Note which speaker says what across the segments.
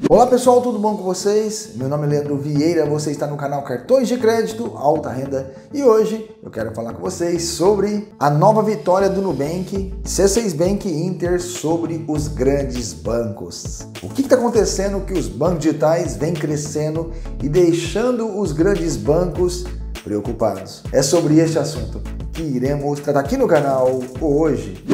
Speaker 1: Olá pessoal, tudo bom com vocês? Meu nome é Leandro Vieira, você está no canal Cartões de Crédito Alta Renda e hoje eu quero falar com vocês sobre a nova vitória do Nubank, C6 Bank e Inter sobre os grandes bancos. O que está acontecendo que os bancos digitais vêm crescendo e deixando os grandes bancos preocupados? É sobre este assunto que iremos tratar aqui no canal hoje.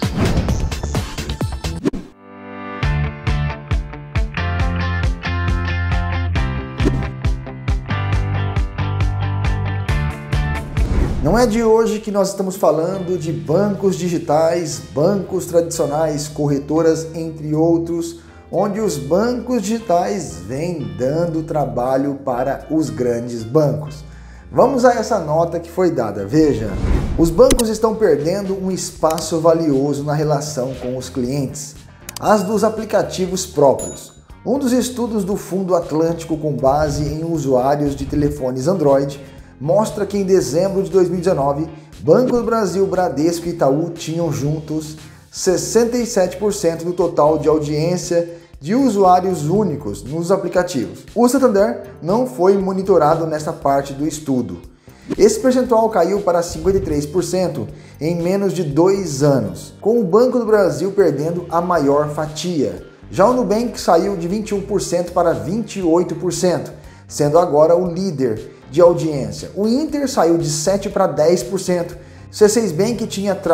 Speaker 1: Não é de hoje que nós estamos falando de bancos digitais, bancos tradicionais, corretoras, entre outros, onde os bancos digitais vêm dando trabalho para os grandes bancos. Vamos a essa nota que foi dada. Veja, os bancos estão perdendo um espaço valioso na relação com os clientes, as dos aplicativos próprios. Um dos estudos do Fundo Atlântico com base em usuários de telefones Android mostra que em dezembro de 2019, Banco do Brasil, Bradesco e Itaú tinham juntos 67% do total de audiência de usuários únicos nos aplicativos. O Santander não foi monitorado nesta parte do estudo. Esse percentual caiu para 53% em menos de 2 anos, com o Banco do Brasil perdendo a maior fatia. Já o Nubank saiu de 21% para 28%, sendo agora o líder de audiência. O Inter saiu de 7% para 10%. C6 Bank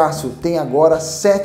Speaker 1: tem agora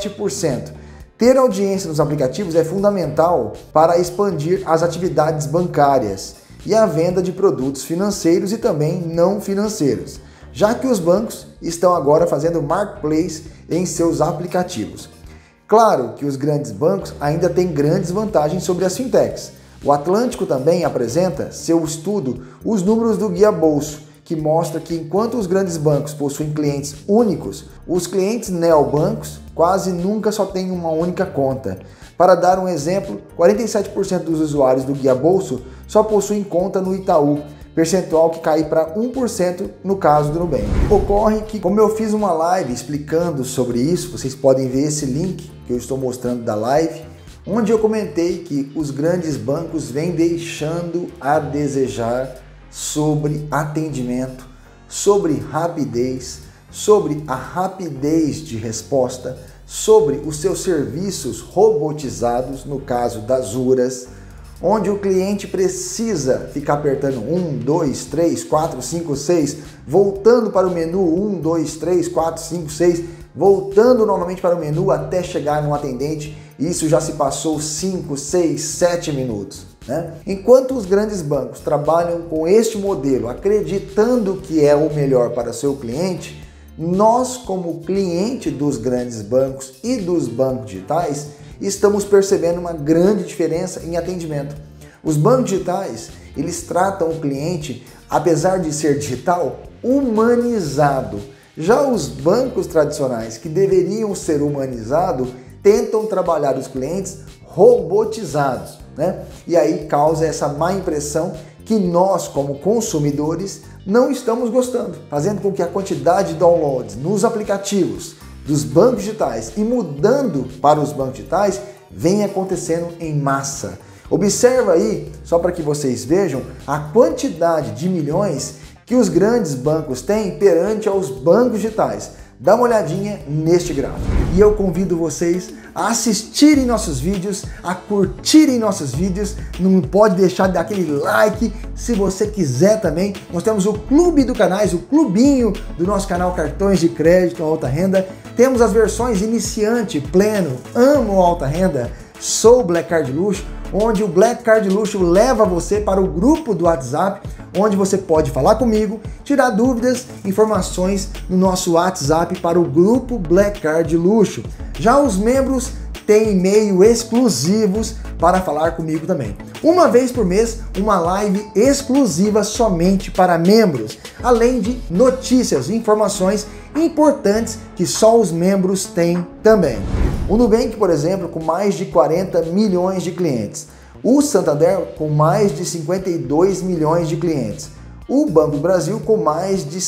Speaker 1: 7%. Ter audiência nos aplicativos é fundamental para expandir as atividades bancárias e a venda de produtos financeiros e também não financeiros, já que os bancos estão agora fazendo marketplace em seus aplicativos. Claro que os grandes bancos ainda têm grandes vantagens sobre as fintechs. O Atlântico também apresenta seu estudo os números do Guia Bolso, que mostra que enquanto os grandes bancos possuem clientes únicos, os clientes neobancos quase nunca só têm uma única conta. Para dar um exemplo, 47% dos usuários do Guia Bolso só possuem conta no Itaú, percentual que cai para 1% no caso do Nubank. Ocorre que, como eu fiz uma live explicando sobre isso, vocês podem ver esse link que eu estou mostrando da live, onde eu comentei que os grandes bancos vêm deixando a desejar sobre atendimento, sobre rapidez, sobre a rapidez de resposta, sobre os seus serviços robotizados, no caso das URAs, onde o cliente precisa ficar apertando 1, 2, 3, 4, 5, 6, voltando para o menu 1, 2, 3, 4, 5, 6, voltando novamente para o menu até chegar no atendente. Isso já se passou 5, 6, 7 minutos. Enquanto os grandes bancos trabalham com este modelo, acreditando que é o melhor para seu cliente, nós, como cliente dos grandes bancos e dos bancos digitais, estamos percebendo uma grande diferença em atendimento. Os bancos digitais, eles tratam o cliente, apesar de ser digital, humanizado. Já os bancos tradicionais, que deveriam ser humanizados, tentam trabalhar os clientes robotizados, E aí causa essa má impressão que nós, como consumidores, não estamos gostando, fazendo com que a quantidade de downloads nos aplicativos dos bancos digitais e mudando para os bancos digitais vem acontecendo em massa. Observa aí, só para que vocês vejam, a quantidade de milhões que os grandes bancos têm perante aos bancos digitais. Dá uma olhadinha neste gráfico. E eu convido vocês a assistirem nossos vídeos, a curtirem nossos vídeos. Não pode deixar de dar aquele like. Se você quiser também, nós temos o clube do canais, o clubinho do nosso canal Cartões de Crédito Alta Renda. Temos as versões iniciante, pleno, amo alta renda, sou Black Card Luxo, onde o Black Card Luxo leva você para o grupo do WhatsApp, onde você pode falar comigo, tirar dúvidas, informações no nosso WhatsApp para o grupo Black Card Luxo. Já os membros têm e-mail exclusivos para falar comigo também. Uma vez por mês, uma live exclusiva somente para membros, além de notícias e informações importantes que só os membros têm também. O Nubank, por exemplo, com mais de 40 milhões de clientes. O Santander com mais de 52 milhões de clientes. O Banco do Brasil com mais de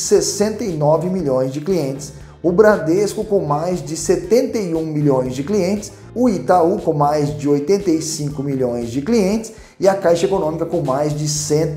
Speaker 1: 69 milhões de clientes. O Bradesco com mais de 71 milhões de clientes. O Itaú com mais de 85 milhões de clientes e a Caixa Econômica com mais de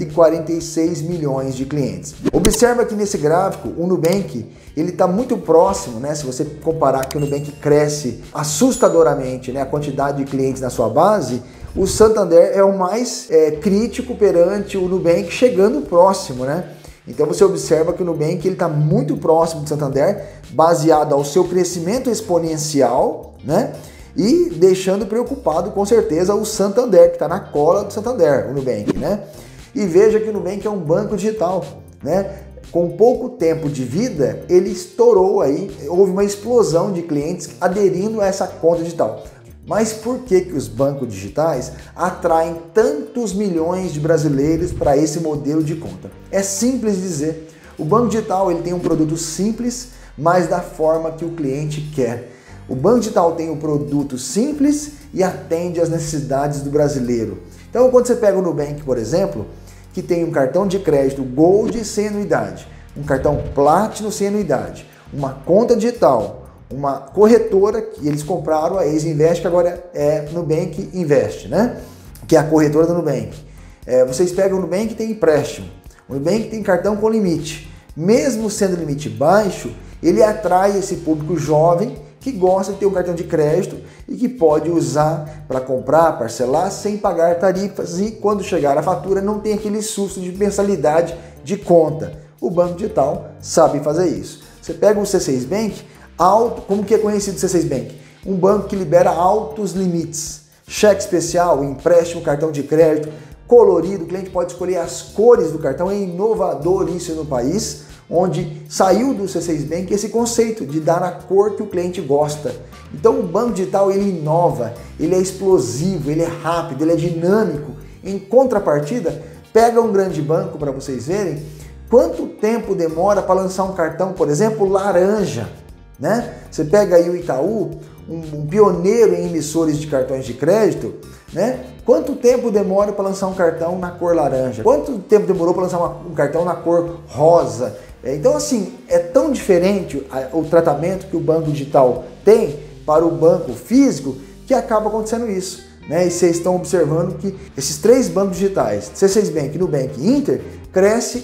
Speaker 1: 146 milhões de clientes. Observa que nesse gráfico o Nubank ele está muito próximo, né? Se você comparar que o Nubank cresce assustadoramente, né, a quantidade de clientes na sua base, o Santander é o mais crítico perante o Nubank, chegando próximo, né? Então você observa que o Nubank está muito próximo do Santander, baseado ao seu crescimento exponencial, né? E deixando preocupado com certeza o Santander, que está na cola do Santander, o Nubank, né? E veja que o Nubank é um banco digital, né? Com pouco tempo de vida, ele estourou aí, houve uma explosão de clientes aderindo a essa conta digital. Mas por que os bancos digitais atraem tantos milhões de brasileiros para esse modelo de conta? É simples dizer, o banco digital ele tem um produto simples, mas da forma que o cliente quer. O banco digital tem um produto simples e atende às necessidades do brasileiro. Então, quando você pega o Nubank, por exemplo, que tem um cartão de crédito Gold sem anuidade, um cartão Platinum sem anuidade, uma conta digital, uma corretora que eles compraram, a Easy Invest, que agora é Nubank Invest, né? Que é a corretora do Nubank. Vocês pegam o Nubank e tem empréstimo, o Nubank tem cartão com limite. Mesmo sendo limite baixo, ele atrai esse público jovem que gosta de ter um cartão de crédito e que pode usar para comprar, parcelar sem pagar tarifas e quando chegar a fatura não tem aquele susto de mensalidade de conta. O banco digital sabe fazer isso. Você pega o C6 Bank, como que é conhecido o C6 Bank? Um banco que libera altos limites, cheque especial, empréstimo, cartão de crédito, colorido, o cliente pode escolher as cores do cartão, é inovador isso no país, onde saiu do C6 Bank esse conceito de dar a cor que o cliente gosta. Então o banco digital ele inova, ele é explosivo, ele é rápido, ele é dinâmico. Em contrapartida, pega um grande banco para vocês verem quanto tempo demora para lançar um cartão, por exemplo, laranja, né? Você pega aí o Itaú, um pioneiro em emissores de cartões de crédito, né? Quanto tempo demora para lançar um cartão na cor laranja? Quanto tempo demorou para lançar um cartão na cor rosa? Então, assim, é tão diferente o tratamento que o banco digital tem para o banco físico que acaba acontecendo isso, né? E vocês estão observando que esses três bancos digitais, C6 Bank, Nubank e Inter, cresce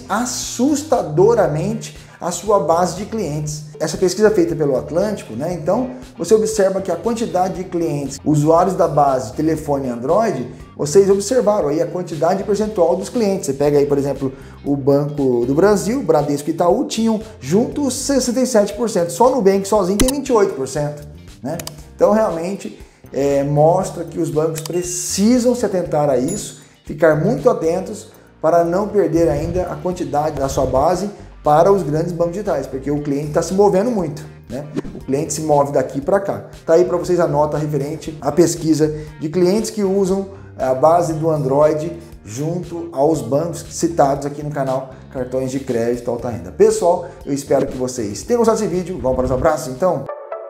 Speaker 1: assustadoramente a sua base de clientes. Essa pesquisa feita pelo Atlântico, né? Então, você observa que a quantidade de clientes, usuários da base de telefone Android, vocês observaram aí a quantidade percentual dos clientes. Você pega aí, por exemplo, o Banco do Brasil, Bradesco e Itaú tinham juntos 67%. Só no Nubank sozinho tem 28%, né? Então, realmente, mostra que os bancos precisam se atentar a isso, ficar muito atentos para não perder ainda a quantidade da sua base para os grandes bancos digitais, porque o cliente está se movendo muito, né? O cliente se move daqui para cá. Tá aí para vocês a nota referente à pesquisa de clientes que usam a base do Android junto aos bancos citados aqui no canal Cartões de Crédito Alta Renda. Pessoal, eu espero que vocês tenham gostado desse vídeo. Vamos para os abraços, então?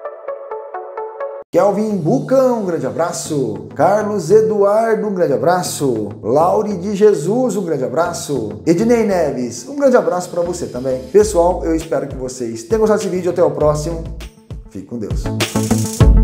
Speaker 1: Kelvin Bucão, um grande abraço. Carlos Eduardo, um grande abraço. Laure de Jesus, um grande abraço. Ednei Neves, um grande abraço para você também. Pessoal, eu espero que vocês tenham gostado desse vídeo. Até o próximo. Fique com Deus.